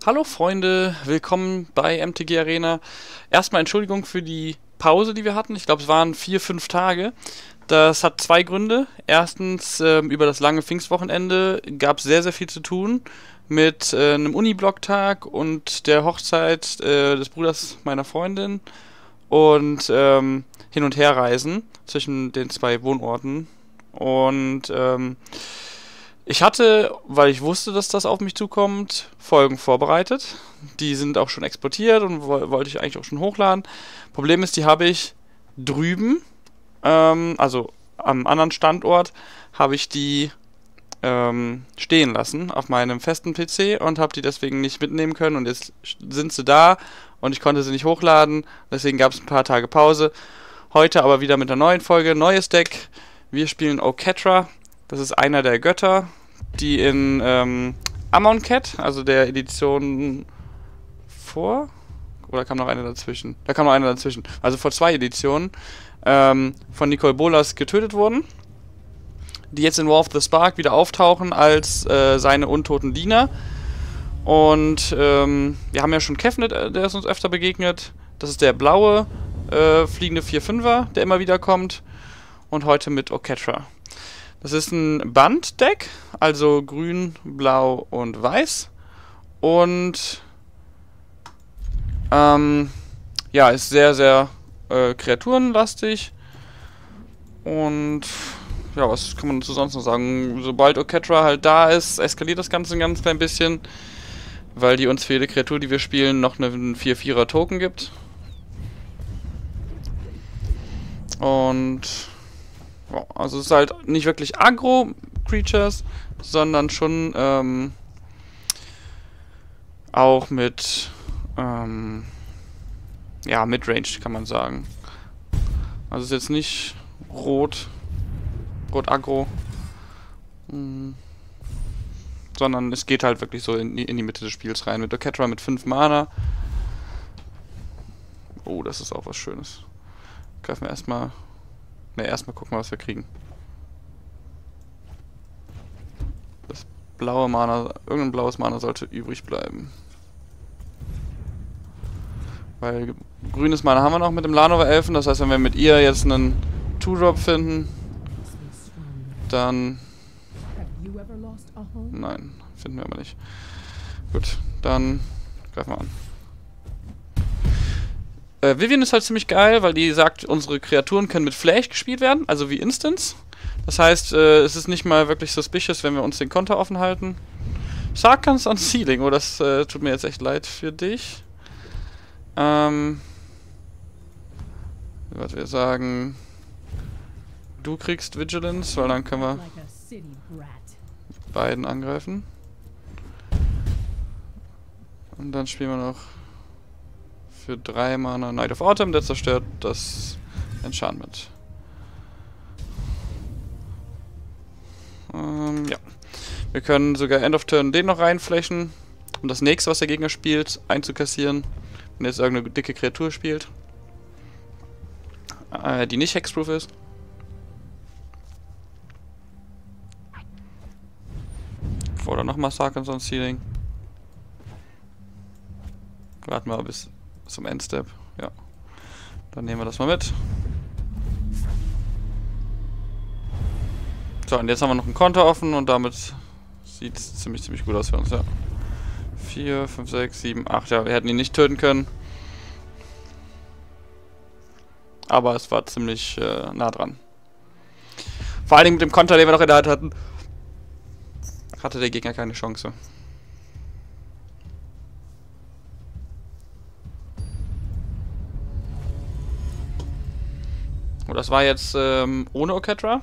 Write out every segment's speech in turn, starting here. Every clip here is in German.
Hallo Freunde, willkommen bei MTG Arena. Erstmal Entschuldigung für die Pause, die wir hatten. Ich glaube, es waren 4, 5 Tage. Das hat zwei Gründe. Erstens, über das lange Pfingstwochenende gab es sehr, sehr viel zu tun mit einem Uni-Blog-Tag und der Hochzeit des Bruders meiner Freundin und Hin- und Herreisen zwischen den zwei Wohnorten. Und ich hatte, weil ich wusste, dass das auf mich zukommt, Folgen vorbereitet. Die sind auch schon exportiert und wollte ich eigentlich auch schon hochladen. Problem ist, die habe ich drüben, also am anderen Standort, habe ich die stehen lassen auf meinem festen PC und habe die deswegen nicht mitnehmen können. Und jetzt sind sie da und ich konnte sie nicht hochladen. Deswegen gab es ein paar Tage Pause. Heute aber wieder mit einer neuen Folge, neues Deck. Wir spielen Oketra. Das ist einer der Götter, die in Amonkhet, also der Edition vor, oder kam noch eine dazwischen? Da kam noch eine dazwischen. Also vor 2 Editionen von Nicol Bolas getötet wurden, die jetzt in War of the Spark wieder auftauchen als seine untoten Diener. Und wir haben ja schon Kefnet, der ist uns öfter begegnet. Das ist der blaue fliegende 4-5er, der immer wieder kommt. Und heute mit Oketra. Das ist ein Banddeck, also grün, blau und weiß. Und ja, ist sehr, sehr kreaturenlastig. Und ja, was kann man dazu sonst noch sagen? Sobald Oketra halt da ist, eskaliert das Ganze ein ganz klein bisschen, weil die uns für jede Kreatur, die wir spielen, noch einen 4-4er Token gibt. Und ja, also es ist halt nicht wirklich Aggro-Creatures, sondern schon auch mit ja, Midrange kann man sagen. Also es ist jetzt nicht Rot Aggro, sondern es geht halt wirklich so in die Mitte des Spiels rein. Mit Oketra mit 5 Mana. Oh, das ist auch was Schönes. Greifen wir erstmal. Ne, erstmal gucken, was wir kriegen. Das blaue Mana, irgendein blaues Mana sollte übrig bleiben. Weil grünes Mana haben wir noch mit dem Lanova Elfen, das heißt, wenn wir mit ihr jetzt einen 2-Drop finden, dann... Nein, finden wir aber nicht. Gut, dann greifen wir an. Vivien ist halt ziemlich geil, weil die sagt, unsere Kreaturen können mit Flash gespielt werden, also wie Instants. Das heißt, es ist nicht mal wirklich suspicious, wenn wir uns den Konter offen halten. Sarkhan's Unsealing, oh, das tut mir jetzt echt leid für dich. Was wir sagen, du kriegst Vigilance, weil dann können wir beiden angreifen. Und dann spielen wir noch für 3 Mana Night of Autumn, der zerstört das Enchantment. Ja. Wir können sogar End of Turn den noch reinflächen, um das nächste, was der Gegner spielt, einzukassieren. Wenn er jetzt irgendeine dicke Kreatur spielt, die nicht hexproof ist. Oder nochmal Sarkhan's Unsealing. Warten wir bis zum Endstep. Ja. Dann nehmen wir das mal mit. So, und jetzt haben wir noch ein Konter offen und damit sieht es ziemlich gut aus für uns, ja. 4, 5, 6, 7, 8. Ja, wir hätten ihn nicht töten können. Aber es war ziemlich nah dran. Vor allen Dingen mit dem Konter, den wir noch in der Hand hatten, hatte der Gegner keine Chance. Und das war jetzt ohne Oketra.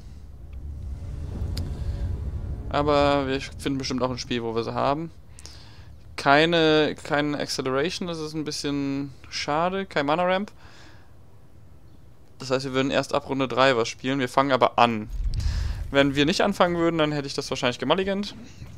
Aber wir finden bestimmt auch ein Spiel, wo wir sie haben. Keine Acceleration, das ist ein bisschen schade. Kein Mana Ramp. Das heißt, wir würden erst ab Runde 3 was spielen. Wir fangen aber an. Wenn wir nicht anfangen würden, dann hätte ich das wahrscheinlich gemulligant.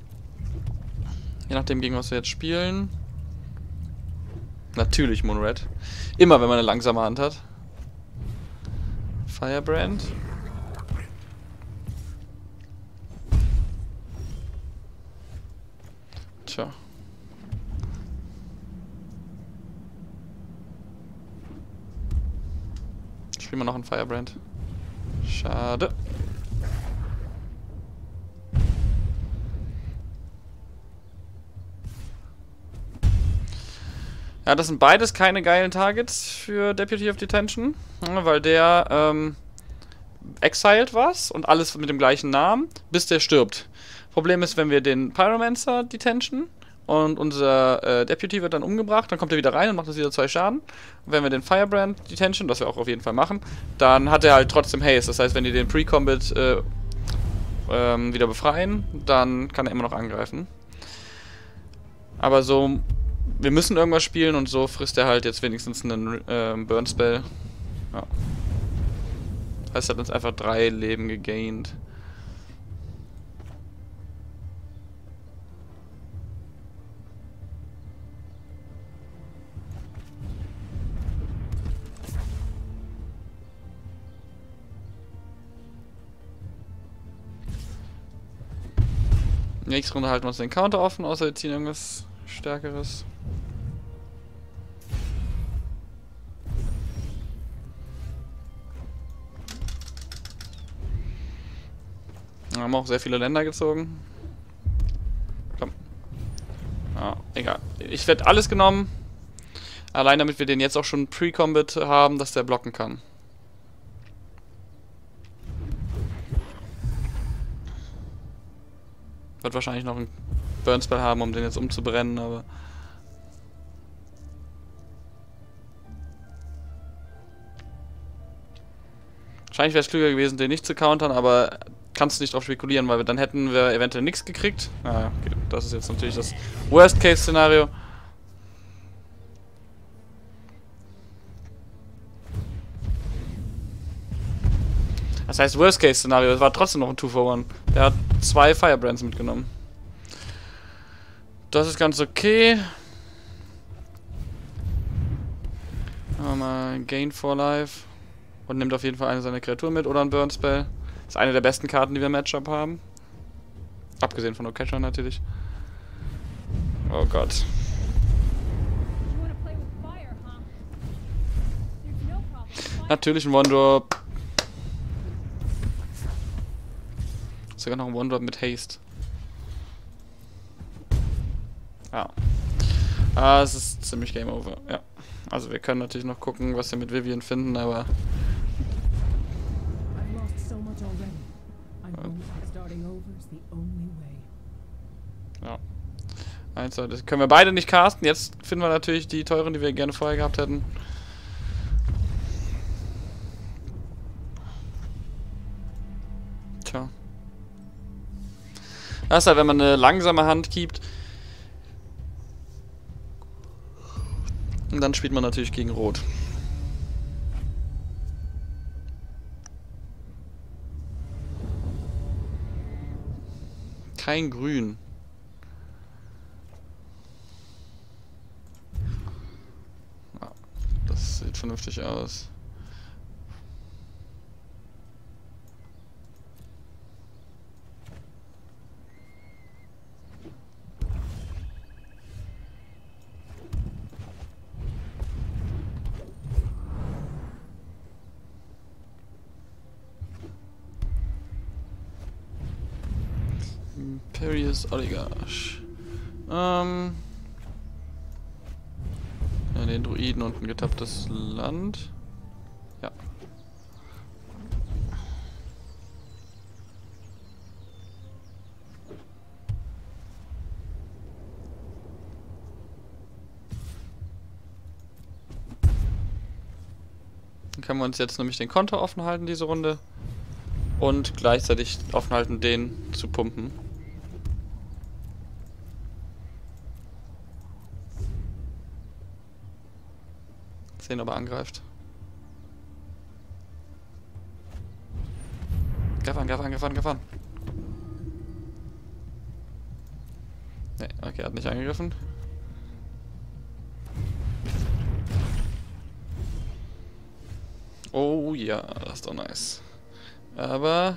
Je nachdem, gegen was wir jetzt spielen. Natürlich Moonred. Immer, wenn man eine langsame Hand hat. Firebrand. Tja. spielen wir noch einen Firebrand. Schade. Ja, das sind beides keine geilen Targets für Deputy of Detention, weil der exiled was und alles mit dem gleichen Namen, bis der stirbt. Problem ist, wenn wir den Pyromancer Detention und unser Deputy wird dann umgebracht, dann kommt er wieder rein und macht uns wieder 2 Schaden. Und wenn wir den Firebrand Detention, das wir auch auf jeden Fall machen, dann hat er halt trotzdem Haste. Das heißt, wenn die den Pre-Combat wieder befreien, dann kann er immer noch angreifen. Aber so, wir müssen irgendwas spielen und so frisst er halt jetzt wenigstens einen Burn Spell. Ja. Das heißt, er hat uns einfach 3 Leben gegaint. Nächste Runde halten wir uns den Counter offen, außer wir ziehen irgendwas Stärkeres. Wir haben auch sehr viele Länder gezogen. Komm. Ja, egal. Ich werde alles genommen. Allein damit wir den jetzt auch schon Pre-Combat haben, dass der blocken kann. Wird wahrscheinlich noch einen Burn-Spell haben, um den jetzt umzubrennen, aber... Wahrscheinlich wäre es klüger gewesen, den nicht zu countern, aber kannst du nicht drauf spekulieren, weil dann hätten wir eventuell nichts gekriegt. Ah, okay. Das ist jetzt natürlich das Worst-Case-Szenario. Das heißt Worst-Case-Szenario, es war trotzdem noch ein 2-for-1. Der hat 2 Firebrands mitgenommen. Das ist ganz okay. Mal Gain for Life. Und nimmt auf jeden Fall eine seiner Kreaturen mit oder ein Burn Spell. Ist eine der besten Karten, die wir im Matchup haben. Abgesehen von Okesha natürlich. Oh Gott. Natürlich ein One-Drop. Sogar noch ein One-Drop mit Haste. Ja. Ah, es ist ziemlich Game Over. Ja. Also wir können natürlich noch gucken, was wir mit Vivian finden, aber... Ja. Eins, das können wir beide nicht casten. Jetzt finden wir natürlich die teuren, die wir gerne vorher gehabt hätten. Tja. Das ist halt, wenn man eine langsame Hand keept. Und dann spielt man natürlich gegen Rot. Kein Grün. Ja, das sieht vernünftig aus. Imperious Oligarch. Ja, den Druiden und ein getapptes Land. Ja. Dann können wir uns jetzt nämlich den Konto offen halten, diese Runde. Und gleichzeitig offen halten, den zu pumpen. 10 aber angreift. Greif an, greif an, greif an, greif an. Ne, okay, er hat nicht angegriffen. Oh ja, das ist doch nice. Aber...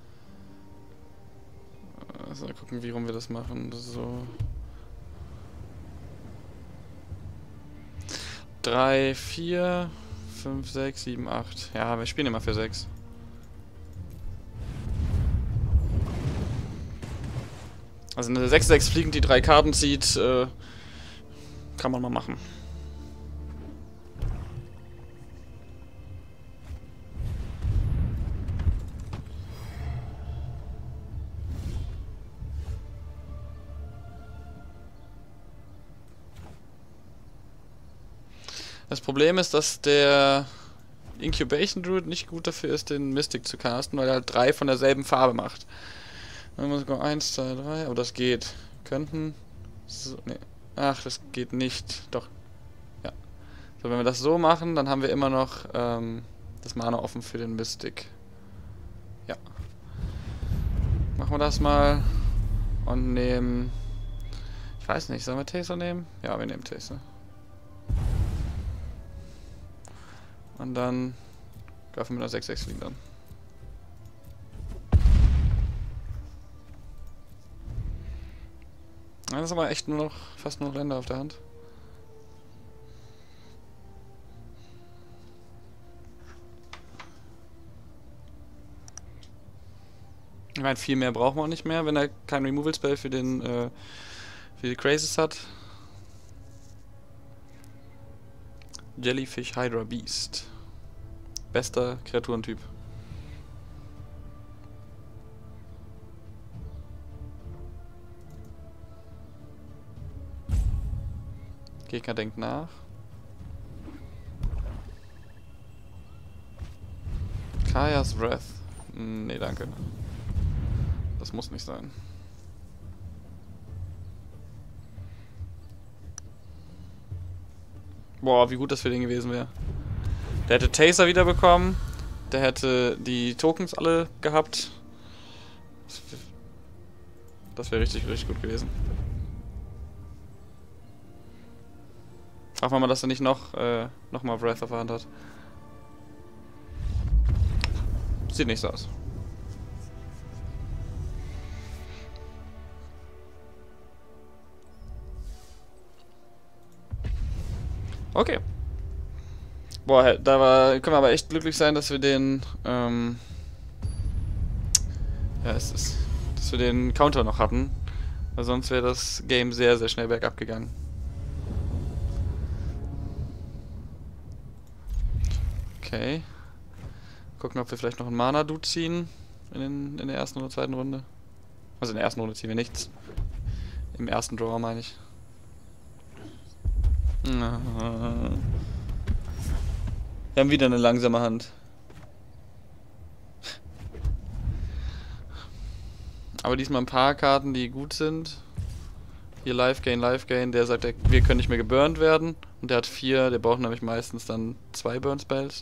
Also mal gucken, wie rum wir das machen. So... 3, 4, 5, 6, 7, 8. Ja, wir spielen immer für 6. Also eine 6-6 fliegend, die 3 Karten zieht, kann man mal machen. Das Problem ist, dass der Incubation Druid nicht gut dafür ist, den Mystic zu casten, weil er halt 3 von derselben Farbe macht. Dann muss ich 1, 2, 3, aber das geht. Könnten. So, nee. Ach, das geht nicht. Doch. Ja. So, wenn wir das so machen, dann haben wir immer noch das Mana offen für den Mystic. Ja. Machen wir das mal. Und nehmen. Ich weiß nicht, sollen wir Taser nehmen? Ja, wir nehmen Taser. Und dann greifen wir mit einer 6-6 fliegen dann. Das ist aber echt nur noch, fast nur noch Länder auf der Hand. Ich meine, viel mehr brauchen wir auch nicht mehr, wenn er kein Removal-Spell für den, für die Crazes hat. Jellyfish Hydra Beast. Bester Kreaturentyp. Gegner denkt nach. Kaya's Wrath. Nee, danke. Das muss nicht sein. Boah, wie gut das für den gewesen wäre. Der hätte Taser wiederbekommen. Der hätte die Tokens alle gehabt. Das wäre richtig, richtig gut gewesen. Frag mal, dass er nicht noch mal Breath of the Hand hat. Sieht nicht so aus. Okay. Boah, können wir aber echt glücklich sein, dass wir den, dass wir den Counter noch hatten. Weil sonst wäre das Game sehr, sehr schnell bergab gegangen. Okay. Gucken, ob wir vielleicht noch einen Mana-Dude ziehen in der ersten oder zweiten Runde. Also in der ersten Runde ziehen wir nichts. Im ersten Draw meine ich. Wir haben wieder eine langsame Hand. Aber diesmal ein paar Karten, die gut sind. Hier Life Gain, der sagt, wir können nicht mehr geburnt werden. Und der hat 4, der braucht nämlich meistens dann 2 Burn Spells.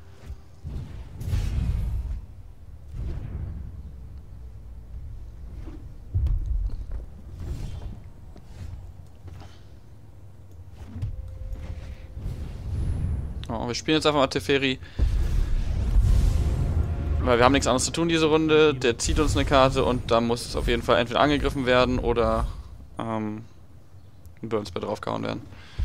Oh, wir spielen jetzt einfach mal Teferi. Weil wir haben nichts anderes zu tun diese Runde. Der zieht uns eine Karte und da muss es auf jeden Fall entweder angegriffen werden oder ein Burn-Spell draufgehauen werden.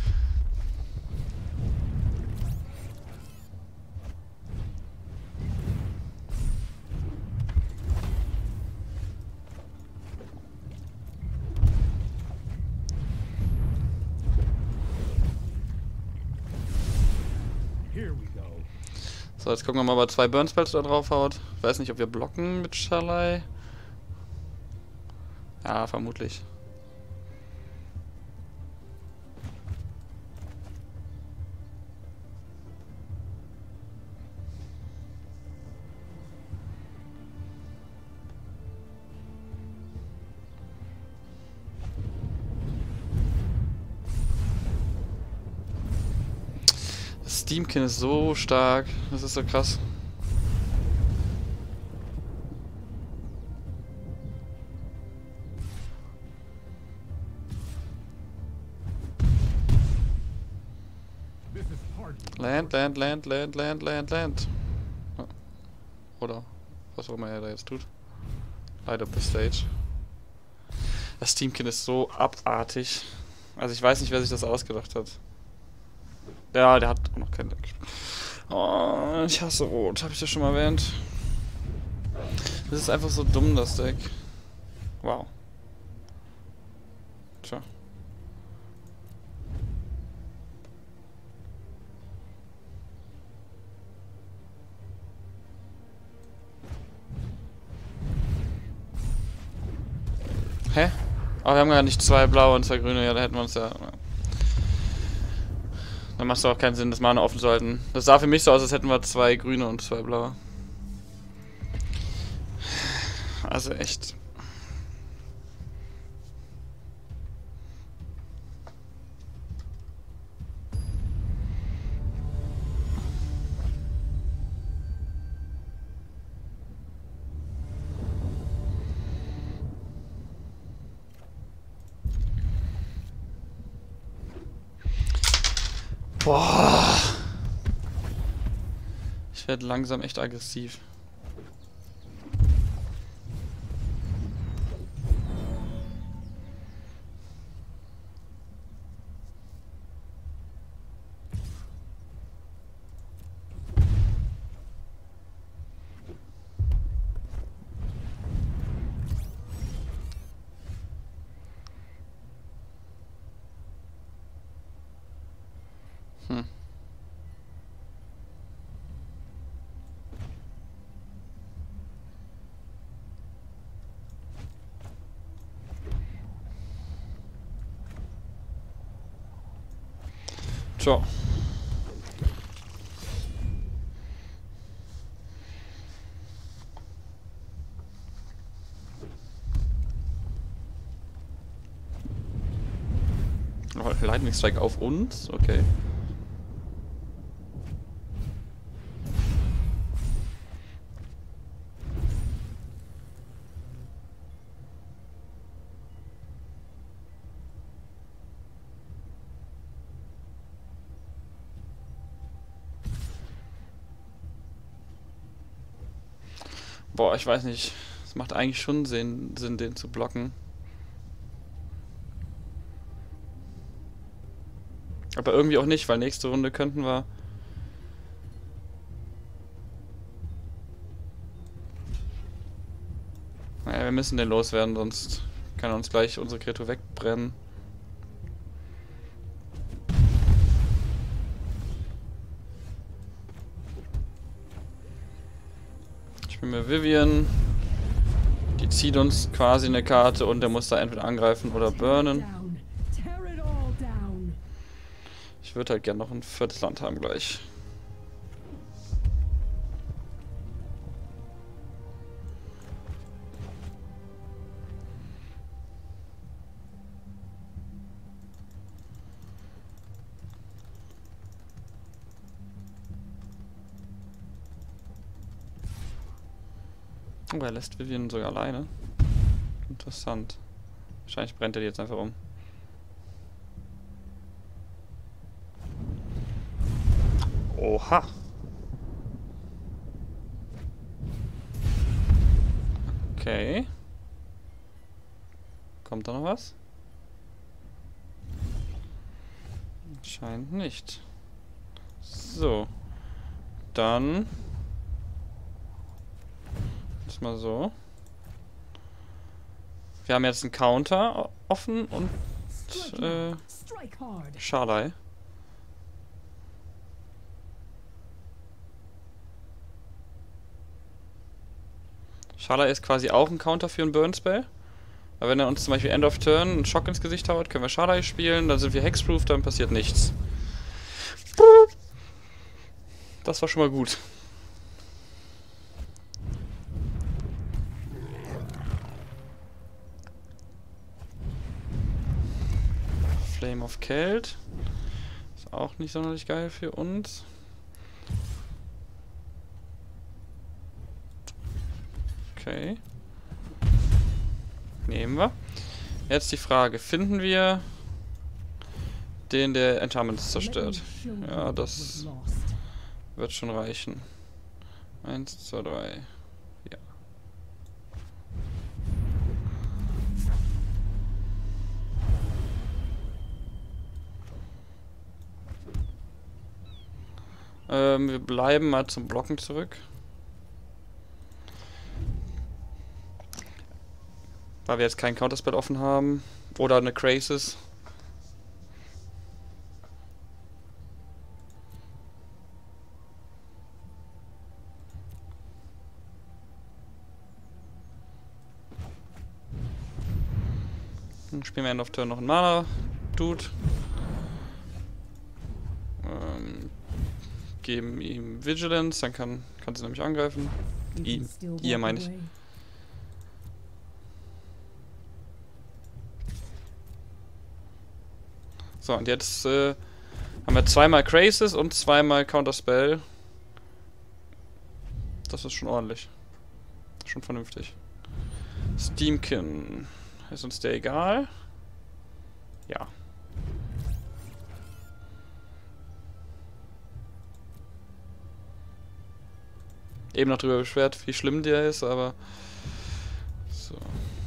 So, jetzt gucken wir mal, ob er 2 Burn Spells da drauf haut. Ich weiß nicht, ob wir blocken mit Shalai. Ja, vermutlich. Steamkin ist so stark, das ist so krass. Land. Ja. Oder was auch immer er da jetzt tut. Light up the stage. Das Steamkin ist so abartig. Also ich weiß nicht, wer sich das ausgedacht hat. Ja, der hat auch noch kein Deck. Oh, ich hasse Rot, habe ich das schon mal erwähnt. Das ist einfach so dumm, das Deck. Wow. Tja. Hä? Aber wir haben gar nicht 2 blaue und 2 grüne. Ja, da hätten wir uns ja... Dann macht es auch keinen Sinn, das Mana offen zu halten. Das sah für mich so aus, als hätten wir 2 grüne und 2 blaue. Also echt. Boah. Ich werde langsam echt aggressiv. Ciao. Oh, Lightning Strike auf uns? Okay. Boah, ich weiß nicht. Es macht eigentlich schon Sinn, den zu blocken. Aber irgendwie auch nicht, weil nächste Runde könnten wir... Naja, wir müssen den loswerden, sonst kann er uns gleich unsere Kreatur wegbrennen. Ich bin mir Vivian. Die zieht uns quasi eine Karte und der muss da entweder angreifen oder burnen. Ich würde halt gerne noch ein 4. Land haben gleich. Oh, er lässt Vivian sogar alleine. Interessant. Wahrscheinlich brennt er die jetzt einfach um. Oha. Okay. Kommt da noch was? Scheint nicht. So. Dann... Mal so. Wir haben jetzt einen Counter offen und Sharlai. Sharlai ist quasi auch ein Counter für einen Burn Spell. Aber wenn er uns zum Beispiel End of Turn einen Schock ins Gesicht haut, können wir Sharlai spielen, dann sind wir Hexproof, dann passiert nichts. Das war schon mal gut. Flame of Kelt. Ist auch nicht sonderlich geil für uns. Okay. Nehmen wir. Jetzt die Frage, finden wir den, der Enchantments zerstört? Ja, das wird schon reichen. 1, 2, 3. Ja. Wir bleiben mal zum Blocken zurück. Weil wir jetzt keinen Counterspell offen haben. Oder eine Krasis. Dann spielen wir End of Turn noch einen Mana-Dude. Geben ihm Vigilance, dann kann sie nämlich angreifen. Ihr meine ich. So, und jetzt haben wir zweimal Krasis und zweimal Counterspell. Das ist schon ordentlich. Schon vernünftig. Steamkin. Ist uns der egal? Ja. Eben noch drüber beschwert, wie schlimm der ist, aber... So.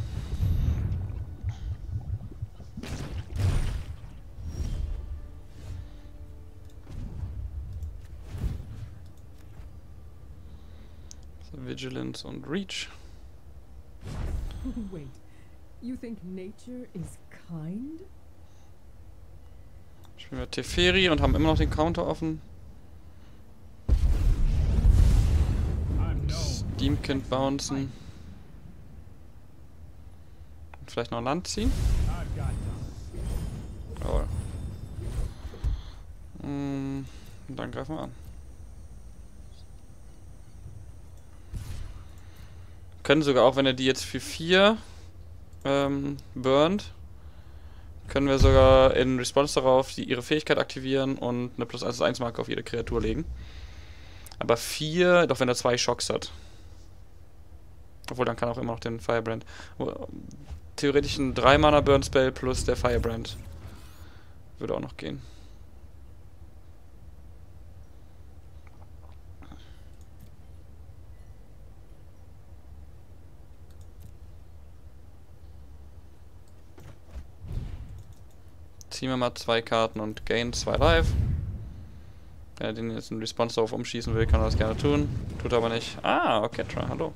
Vigilance und Reach. Wait, you think nature is kind? Spielen wir Teferi und haben immer noch den Counter offen. Steamkin bouncen. Und vielleicht noch Land ziehen. Oh. Und dann greifen wir an. Können sogar auch, wenn er die jetzt für 4 burnt, können wir sogar in Response darauf ihre Fähigkeit aktivieren und eine +1/1 Marke auf jede Kreatur legen. Aber 4, doch wenn er 2 Schocks hat. Obwohl, dann kann er auch immer noch den Firebrand. Theoretisch ein 3-Mana Burn Spell plus der Firebrand. Würde auch noch gehen. Ziehen wir mal 2 Karten und gain 2 Life. Wer den jetzt in Response darauf umschießen will, kann das gerne tun. Tut aber nicht. Ah, okay, hallo.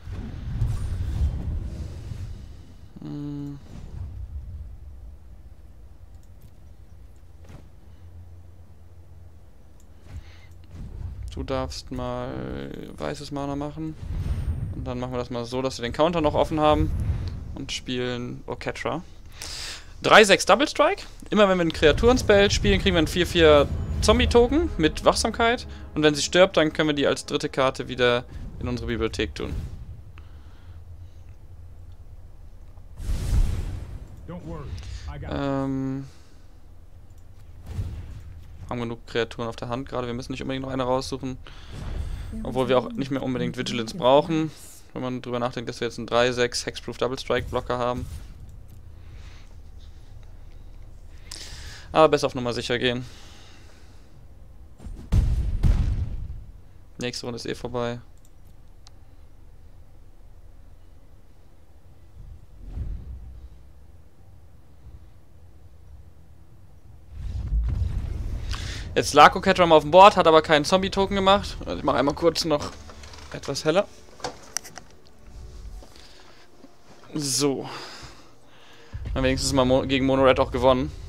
Du darfst mal weißes Mana machen. Und dann machen wir das mal so, dass wir den Counter noch offen haben. Und spielen Orchestra. 3/6 Double Strike. Immer wenn wir einen Kreaturen-Spell spielen, kriegen wir einen 4/4 Zombie-Token mit Wachsamkeit. Und wenn sie stirbt, dann können wir die als dritte Karte wieder in unsere Bibliothek tun. Haben genug Kreaturen auf der Hand gerade. Wir müssen nicht unbedingt noch eine raussuchen. Obwohl wir auch nicht mehr unbedingt Vigilance brauchen. Wenn man drüber nachdenkt, dass wir jetzt einen 3/6 Hexproof Double Strike Blocker haben. Aber besser auf Nummer sicher gehen. Nächste Runde ist eh vorbei. Jetzt lag Orchestra mal auf dem Board, hat aber keinen Zombie-Token gemacht. Also ich mache einmal kurz noch etwas heller. So. Dann wenigstens mal gegen Mono Red auch gewonnen.